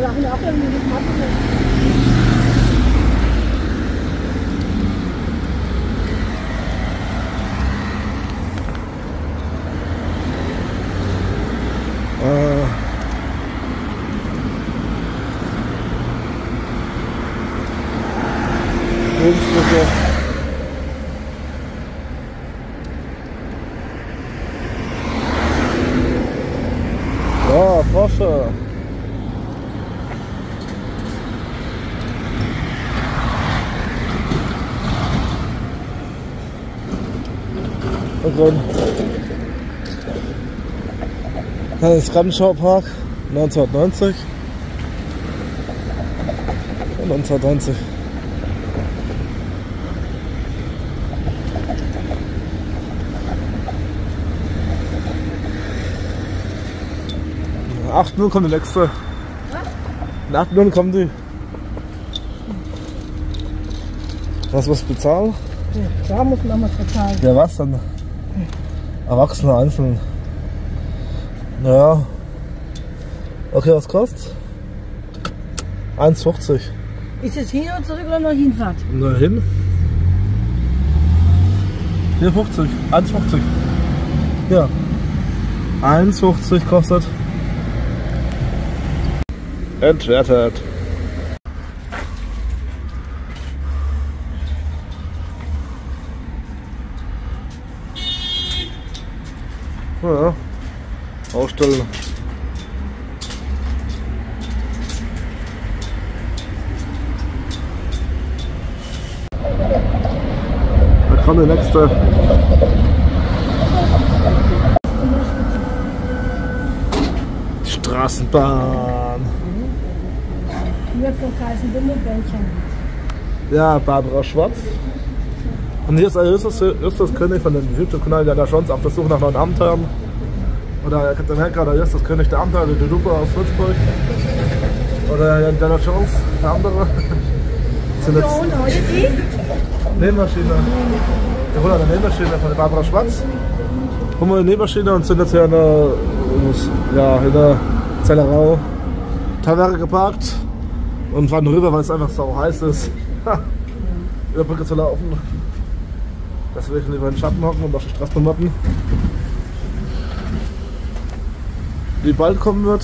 Ja, Porsche. Und dann das ist Ramschau-Park 1990. 1990. In 8 Minuten kommt die nächste. In 8 Minuten kommen die. Was bezahlen? Ja, da muss man was bezahlen. Ja, was dann? Erwachsene einzeln. Naja. Okay, was kostet? 1,50. Ist es hin oder zurück oder noch Hinfahrt? Na, hin. 4,50. 1,50. Ja. 1,50 kostet. Entwertet. Ja, ausstellen. Da kommt der nächste. Straßenbahn. Hier von Kaisenwindelbällchen. Ja, Barbara Schwarz. Und hier ist Justus König von dem YouTube-Kanal, der da schon auf der Suche nach neuen Abenteuern. Oder der Hacker, der Justus König der Abenteuer, der Lupe aus Würzburg. Oder Indiana Jones, der andere. Sind jetzt Nähmaschine. Der holt eine Nähmaschine von der Barbara Schwarz. Holen wir eine Nähmaschine und sind jetzt hier in der Zellerau Taverne geparkt und fahren rüber, weil es einfach so heiß ist. Über Brücke zu laufen. Deswegen lieber in den Schatten hocken und auf die Straße warten. Die bald kommen wird.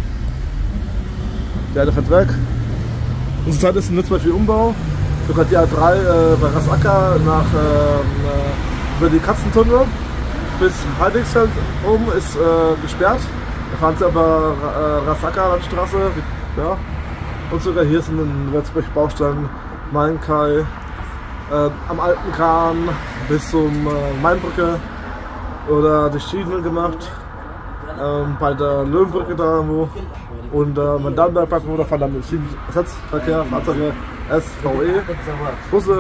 Die eine fährt weg. Unsere Zeit ist nicht mehr viel Umbau. Sogar die A3 bei Rasacker über die Katzentunnel bis Heidigsfeld oben ist gesperrt. Da fahren sie aber Rasacker Landstraße. Ja. Und sogar hier sind in Würzburg Baustellen Mainkai, am Alten Kahn bis zum Mainbrücke oder die Schienen gemacht. Bei der Löwenbrücke da wo und beim Dannenbergpark, wo da fahren dann Schienenersatzverkehr, Fahrzeuge, SVE, Busse.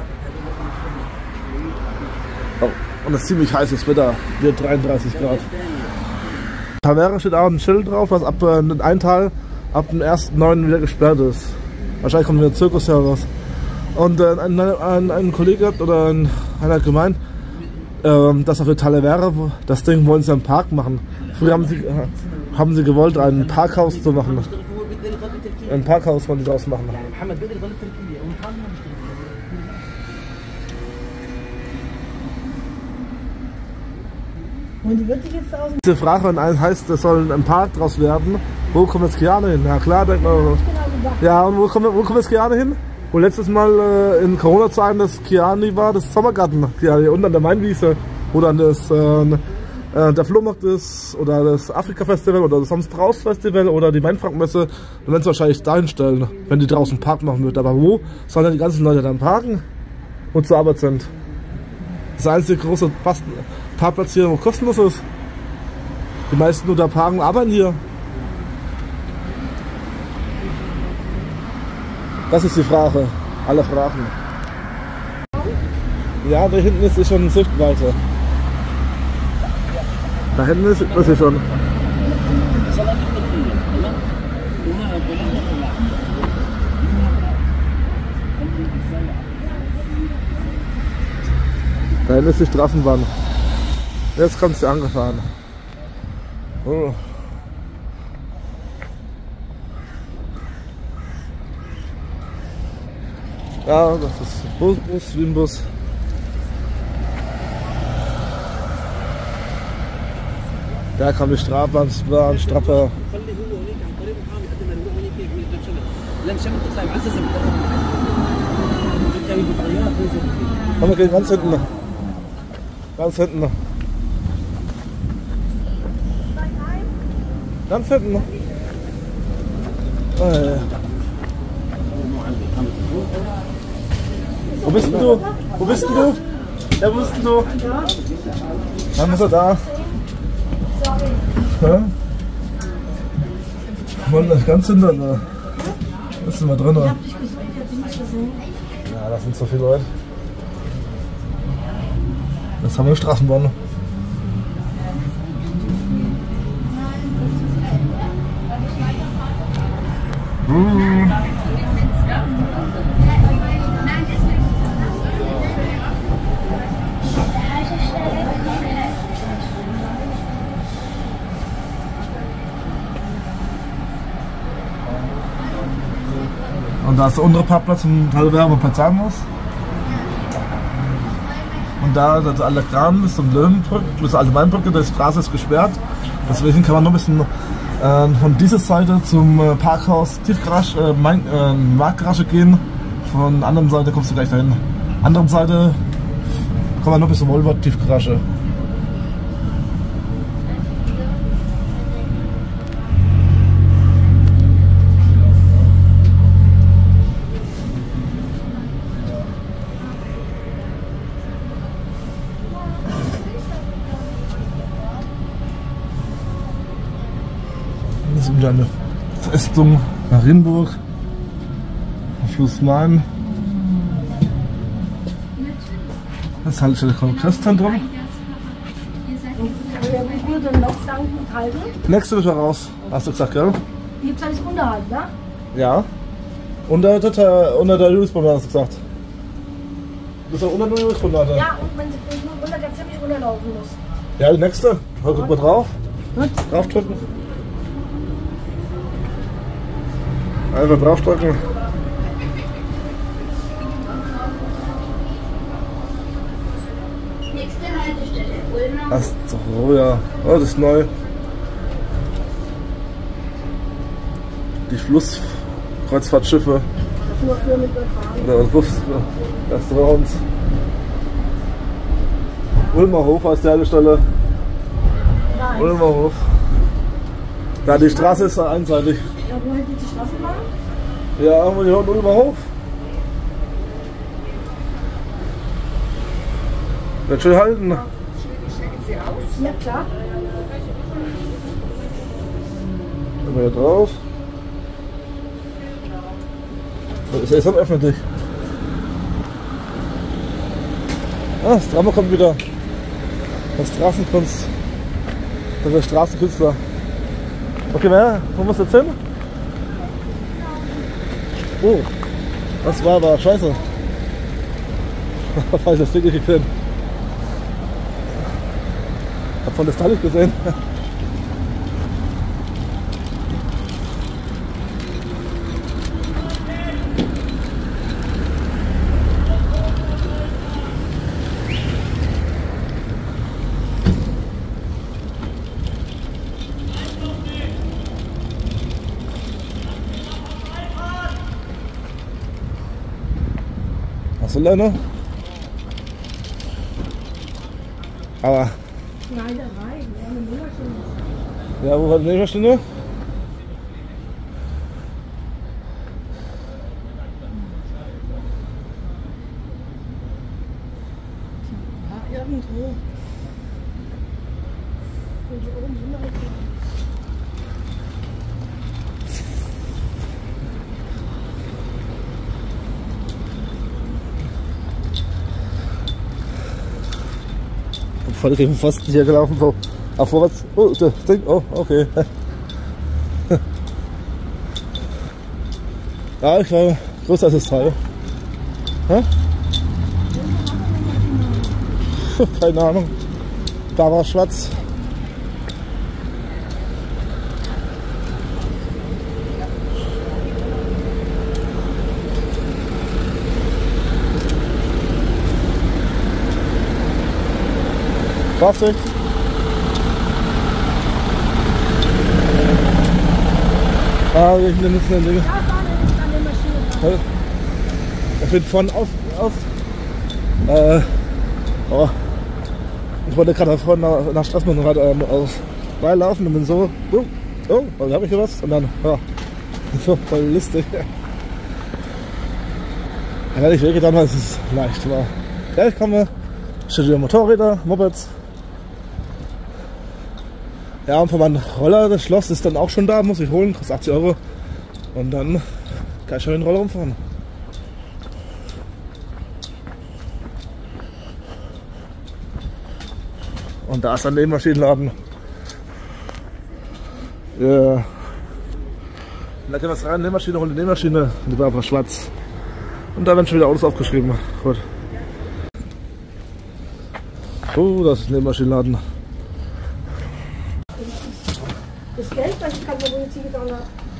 Oh, und es ist ziemlich heißes Wetter, wird 33 Grad. Taverne steht auch ein Schild drauf, was ab ein Teil ab dem 1.9. wieder gesperrt ist. Wahrscheinlich kommt wieder Zirkus heraus. Und ein Kollege oder einer hat gemeint, dass auf der Talavera, das Ding wollen sie am Park machen. Früher haben sie gewollt, ein Parkhaus zu machen. Ein Parkhaus wollen sie daraus machen. Und die wird sich jetzt aus. Diese Frage, wenn eins heißt, es soll ein Park draus werden, wo kommt jetzt Kiane hin? Ja klar, denkt man. Ja, und wo kommt jetzt Kiane hin? Wo letztes Mal in Corona-Zeiten das Kiani war, das Sommergarten, Kiani, unten an der Mainwiese, wo dann das, der Flohmarkt ist, oder das Afrika-Festival, oder das Samstraus-Festival, oder die Mainfrankenmesse, dann werden sie wahrscheinlich dahin stellen, wenn die draußen Park machen wird. Aber wo sollen denn die ganzen Leute dann parken, wo zur Arbeit sind? Das einzige große Parkplatz hier, wo kostenlos ist. Die meisten, die da parken, arbeiten hier. Das ist die Frage, alle Fragen. Ja, da hinten ist sie schon in Sichtweite. Da hinten ist sie schon. Da hinten ist die Straßenbahn. Jetzt kommt sie angefahren. Oh. Ja, das ist Bus, wie ein Bus. Da kam die Straßenbahn, Strapper. Komm, wir gehen ganz hinten noch. Ganz hinten noch. Ganz hinten noch. Oh, ja. Wo bist denn du? Wo bist denn du? Ja, wo bist denn du? Dann ist er da. Ja? Wollen das ganz hinten da? Was ist denn mal drin? Ich hab dich gesehen, ich hab dich nicht gesehen. Ja, das sind so viele Leute. Das haben wir Straßenbahn. Und da ist der untere Parkplatz im Talwerk, wo man bezahlen muss. Und da das alte Kram ist zum Löwenbrück, das alte Mainbrücke, die Straße ist gesperrt. Deswegen kann man nur ein bisschen von dieser Seite zum Parkhaus Tiefgarage, Marktgarage gehen. Von der anderen Seite kommst du gleich dahin. Anderen Seite kann man nur bis zum Wolbert Tiefgarage. Das ist wieder eine Festung nach Rinburg, am Fluss Main. Das ist halt das Kongresszentrum. Wie viel denn noch danken halten? Nächste Woche raus, hast du gesagt, gell? Gibt es alles Unterhalt, ne? Ja. Unter der Juristbunde hast du gesagt. Du bist auch unter der Juristbunde. Ja, und wenn sie nur runter, der ziemlich runterlaufen muss. Ja, die nächste. Guck mal drauf. Gut. Draufdrücken. Einfach draufdrücken. Nächste Haltestelle, Ulmer. Das ist doch, oh ja. Oh, das ist neu. Die Flusskreuzfahrtschiffe. Das sind noch früher mit fahren. Oder Bus, Restaurants. Ulmer Hof heißt die Haltestelle. Nein. Ulmer Hof. Da die Straße ist einseitig. Ja, wo hält die Straßenbahn? Ja, haben wir hier unten Ulmer Hof. Wird schön halten. Ja, klar. Gehen wir hier drauf. Ist am öffentlich. Ah, das Drama kommt wieder. Das Straßenkunst. Das ist der Straßenkünstler. Okay, wo muss jetzt hin? Oh, das war aber scheiße. Falsches Ding gekriegt. Hab von das Teil nicht gesehen. Hast du Leine? Aber. Nein, da rein. Ja, eine Müllmaschine. Ja, wo war die Nähmaschine? Ja, irgendwo. Und hier oben sind wir. Voll gegen Pfosten hier gelaufen, so. Auf vorwärts. Oh, das Ding. Oh, okay. Ja, ich war größer als das Teil. Hä? Keine Ahnung. Da war schwarz. Plastik. Ah, ich nehme jetzt eine Dinge. Da vorne ist an der Maschine dran. Ich bin von auf. Oh. Ich wollte gerade vorne nach Straßburg aus beilaufen und bin so. Oh, da habe ich was. Und dann, ja. So, voll lustig. Ja, wenn ich wehgetan habe, ist es leicht. Aber ja, ich komme. Studiere Motorräder, Mopeds. Ja, und von meinem Roller, das Schloss ist dann auch schon da, muss ich holen, kostet 80 €. Und dann kann ich schon den Roller rumfahren. Und da ist ein Nähmaschinenladen. Ja. Da kann was rein, Nähmaschine, hol die Nähmaschine, die war einfach schwarz. Und da werden schon wieder Autos aufgeschrieben. Gut. Das ist ein Nähmaschinenladen. Das Geld, was ich gerade wohl ziehen kann. Ja?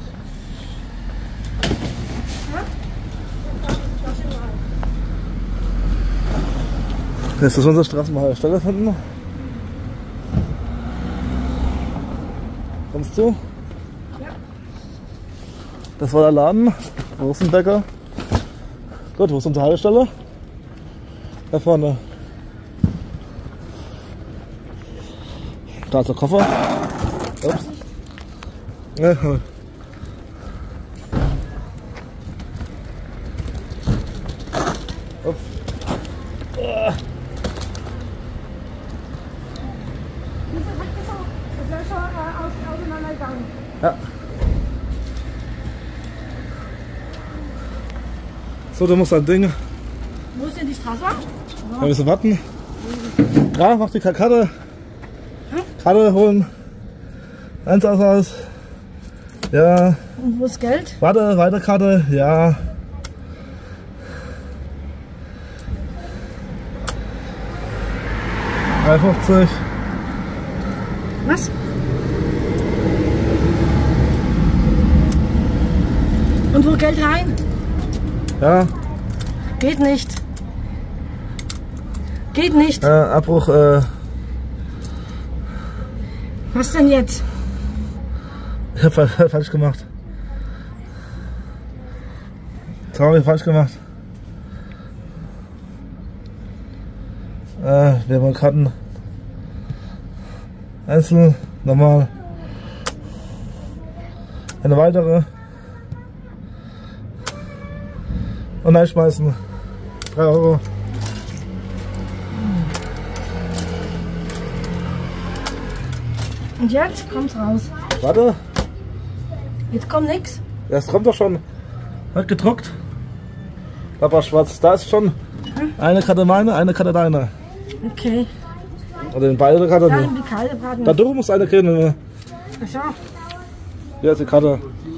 Das ist unser Straßenbahnstelle finden. Kommst du? Ja. Das war der Laden. Wo ist ein Bäcker? Gut, wo ist unsere Haltestelle? Da vorne. Da ist der Koffer. Ups. Ja. Wieso hat das so? Das wäre schon auseinandergegangen. Ja. So, du musst ein Ding. Wo ist denn die Straße? Wir müssen warten. Ja, mach die Karte. Karte holen. Einsaushaus. Ja. Und wo ist Geld? Warte, weiter Karte. Ja. $3,50. Was? Und wo Geld rein? Ja. Geht nicht. Geht nicht. Abbruch. Was denn jetzt? Ich hab falsch gemacht. Traurig falsch gemacht. Wir haben Karten. Einzeln, normal. Eine weitere. Und einschmeißen. 3 €. Und jetzt kommt's raus. Warte. Jetzt kommt nix. Das kommt doch schon. Hat gedruckt. Papa schwarz. Da ist schon eine Karte meine, eine Karte deine. Okay. Oder in beide Karten. Dann die kalte Braten. Da drüben muss eine kriegen. Achso. Hier ist die Karte.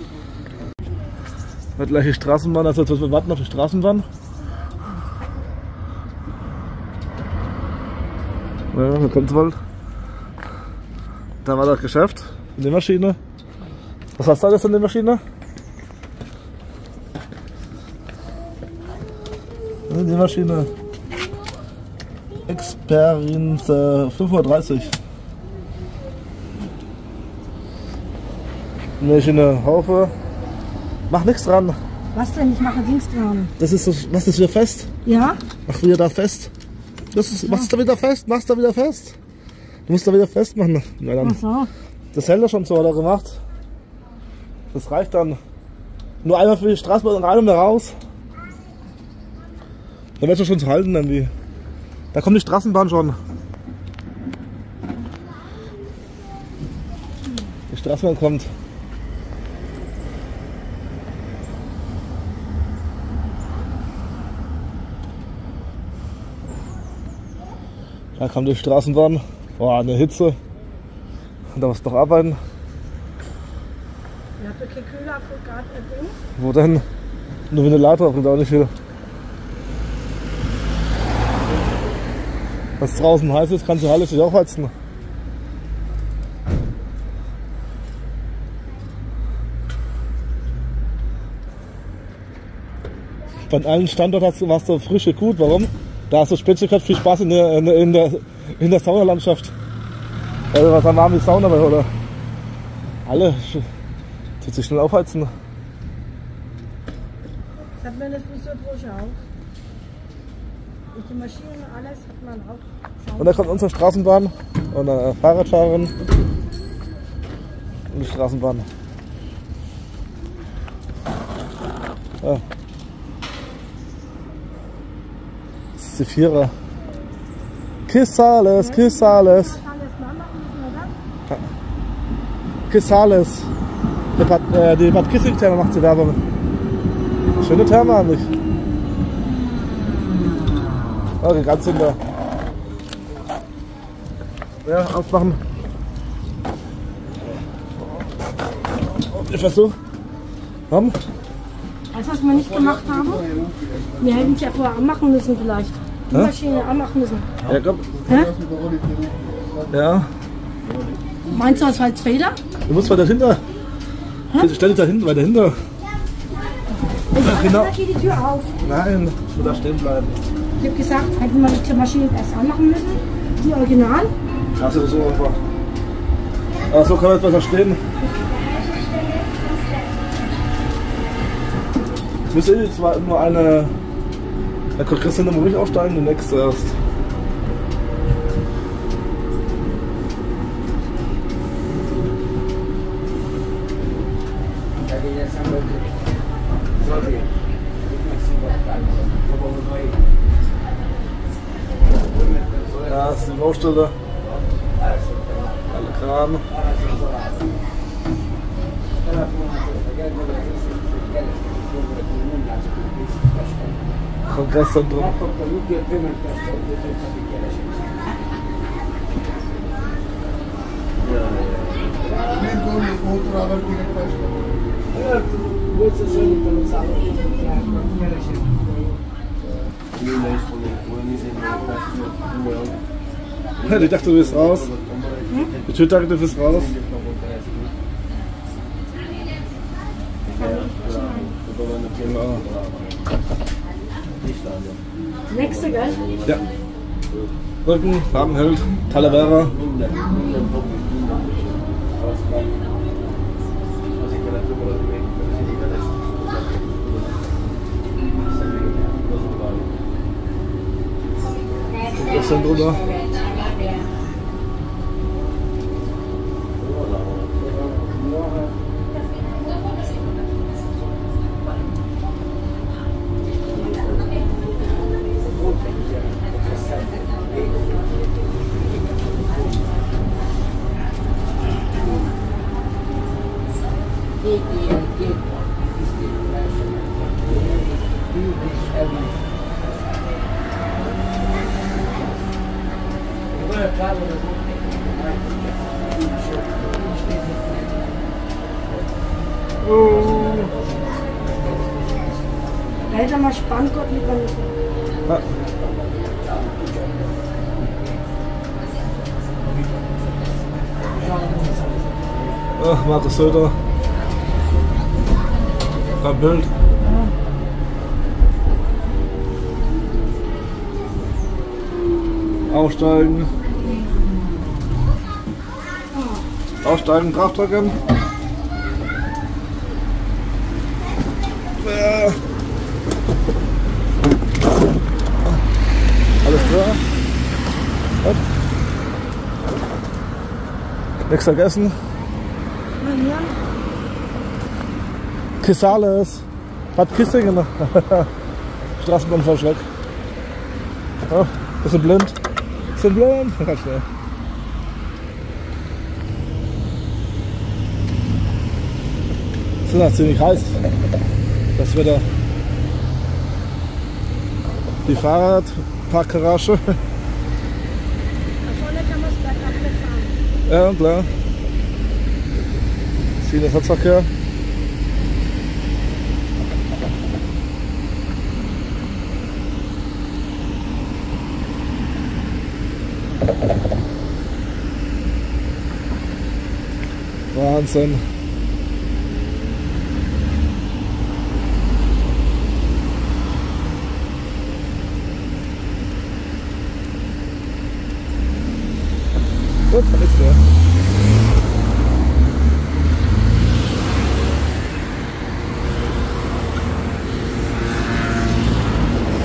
Wird gleich die Straßenbahn, also jetzt wir warten auf die Straßenbahn. Ja, da kommt's bald. Da war das Geschäft, in der Maschine. Was hast du alles in der Maschine? In die Maschine. Experience 530. Maschine Haufe. Mach nichts dran. Was denn? Ich mache Dings dran. Das ist so, machst du das wieder fest? Ja? Mach wieder da fest. Das ist, machst du da wieder fest? Machst da wieder fest? Du musst da wieder festmachen. Na dann. Achso. Das hält er schon so, hat er gemacht. Das reicht dann. Nur einmal für die Straßenbahn rein und wieder raus. Dann wird er schon zu halten irgendwie. Da kommt die Straßenbahn schon. Die Straßenbahn kommt. Da kommt die Straßenbahn. Boah, eine Hitze. Und da musst du noch arbeiten. Ihr habt ja kein Kühlaggregat, Ding. Wo denn? Nur Ventilator bringt auch nicht viel. Was draußen heiß ist, kannst du alles nicht aufheizen. Von allen Standorten warst du frische gut. Warum? Da hast du Spätzle gehabt, viel Spaß in der in der Saunalandschaft. Also was haben wir die Sauna bei, oder? Alle tut sich schnell aufheizen. Das hat man eine Friseurbrüche auch. Und die Maschinen und alles hat man auch. Und da kommt unsere Straßenbahn und Fahrradfahrerin und die Straßenbahn. Ja. Das ist die Vierer. Kissales, Kissales. Alles nachmachen müssen, oder? Kissales. Die Bad Kissing-Therme macht die Werbung. Schöne Therme eigentlich. Okay, ganz hinter. Ja, aufmachen. Ich versuche. Komm. Weißt du, was wir nicht gemacht haben? Wir hätten es ja vorher anmachen müssen vielleicht. Die Hä? Maschine anmachen müssen. Ja, komm. Hä? Ja. Meinst du als Feder? Du musst weiter hinter. Stell dich da hinten, weiter hinter. Genau. Da geht die Tür auf. Nein, ich will da stehen bleiben. Ich habe gesagt, hätten wir die Maschine erst anmachen müssen. Die Original. Hast du so einfach. Aber so kann man jetzt besser stehen. Müsste jetzt zwar nur eine. Da kommt Christian immer ruhig aufsteigen, die nächste erst. Ja, das ist die Baustelle. Alle Kran. Kongresszentrum. Ja, ich dachte, du bist raus. Ich dachte, du bist raus. Genau. Nächste, gell? Ja. Rücken, Farbenheld, Talavera. Was denn drüber? Da hätte mal Spanngurt lieber müssen. Ja. Ach, Markus Söder. Ein Bild. Aufsteigen. Aufsteigen, draufdrücken. Ja. Alles klar. Gut. Nichts vergessen. Kissales. Bad Kissingen. Straßenbahn voll weg. Oh, bisschen blind. Bisschen blind. Ganz schnell. Es ist noch ziemlich heiß. Das Wetter. Die Fahrradparkgarage. Da vorne kann man es gleich abgefahren. Ja, klar. Schienenersatzverkehr. Wahnsinn.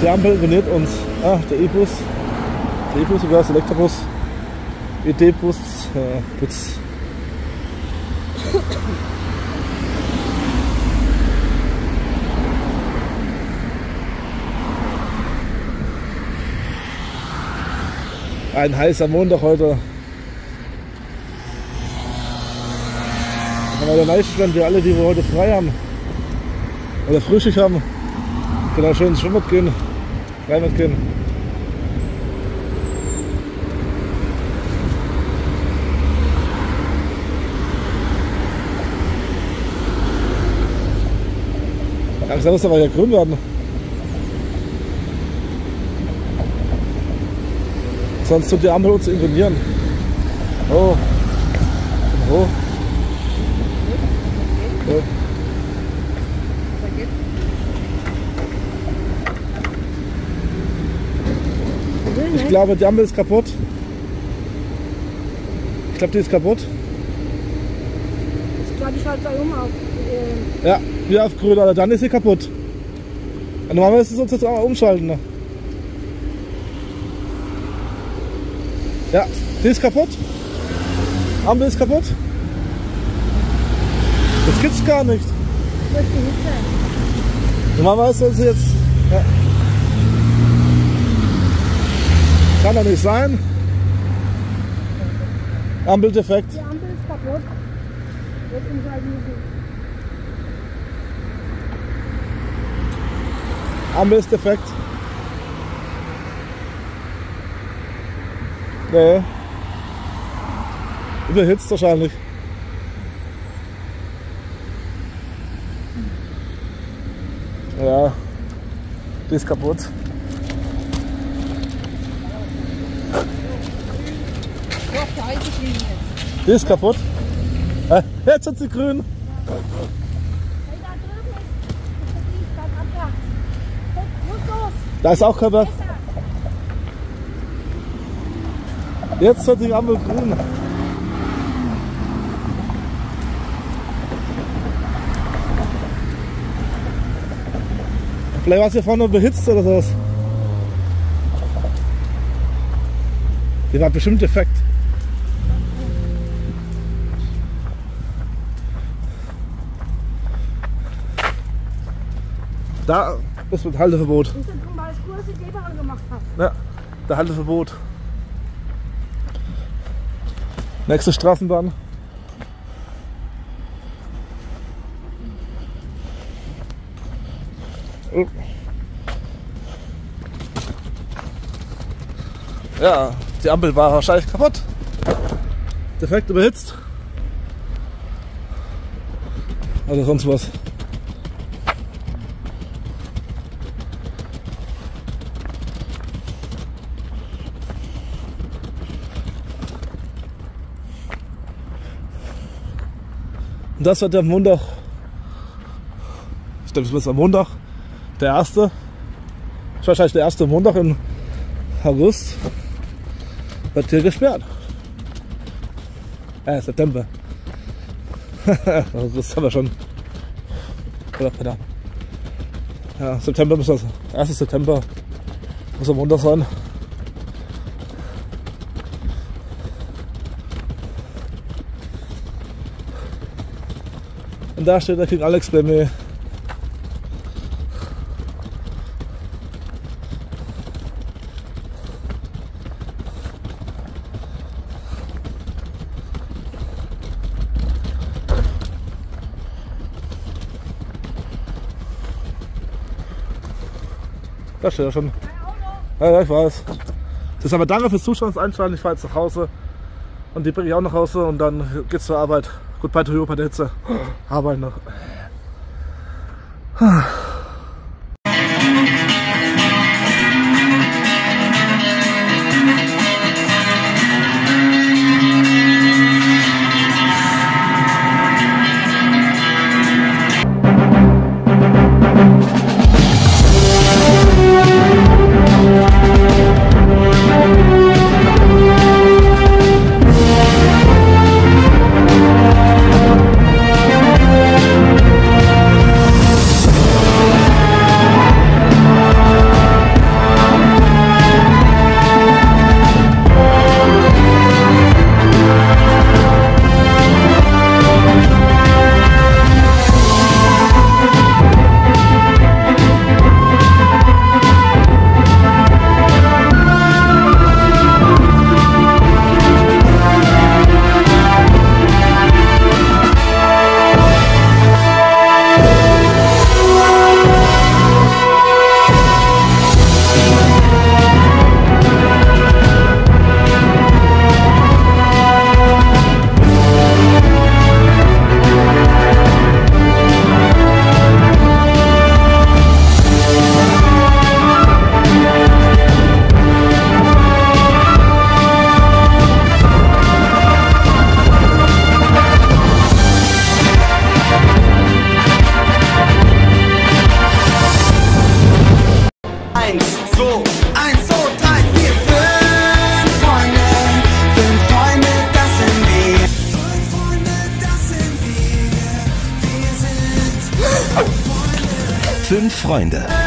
Ampel interveniert uns. Ah, der E-Bus. Der E-Bus, sogar das Elektrobus. ED-Bus. Putz. Ein heißer Montag heute. Aber der Neistand, wir alle, die wir heute frei haben oder Frühschicht haben, können auch schön ins Schwimmbad gehen, Freibad gehen. Langsam muss aber ja grün werden. Sonst tut die Ampel uns intervenieren. Oh. Oh. Oh. Ich glaube, die Ampel ist kaputt. Ich glaube, die ist kaputt. Ich glaube, ich halte da auf. Ja, wieder auf grün, aber dann ist sie kaputt. Und normalerweise ist es uns jetzt auch umschalten. Ne? Ja, die ist kaputt. Ampel ist kaputt. Das gibt's gar nicht. Durch die Hitze. Normalerweise soll sie jetzt. Ja. Kann doch nicht sein. Ampeldefekt. Die Ampel ist kaputt. Jetzt umschalten müssen. Ampel ist defekt. Nee. Überhitzt wahrscheinlich. Ja, die ist kaputt. Die ist kaputt. Jetzt hat sie grün. Hey, da drüben ist der Dienstag abwärts. Guck, muss los. Da ist auch kein Berg. Jetzt hat die Ampel grün. Vielleicht war es hier vorne behitzt oder sowas. Die war bestimmt defekt. Da ist mit Halteverbot. Das ist ein normales Kurs, die Eberl gemacht hat. Ja, der Halteverbot. Nächste Straßenbahn. Oh. Ja, die Ampel war wahrscheinlich kaputt. Defekt, überhitzt. Oder sonst was. Und das wird der Montag, ich glaube, das ist am Montag, der erste, ist wahrscheinlich der erste Montag im August, wird hier gesperrt. September. August haben wir schon. Oder keine Ahnung. Ja, September muss das, 1. September muss am Montag sein. Und da steht der King Alex bei mir. Da steht er schon. Ja, ich weiß. Das ist aber danke fürs Zuschauen, fürs Einschalten. Ich fahre jetzt nach Hause. Und die bringe ich auch nach Hause und dann geht's zur Arbeit. Gut, bei Toyo, bei der Hitze. Arbeit noch. 5 Freunde.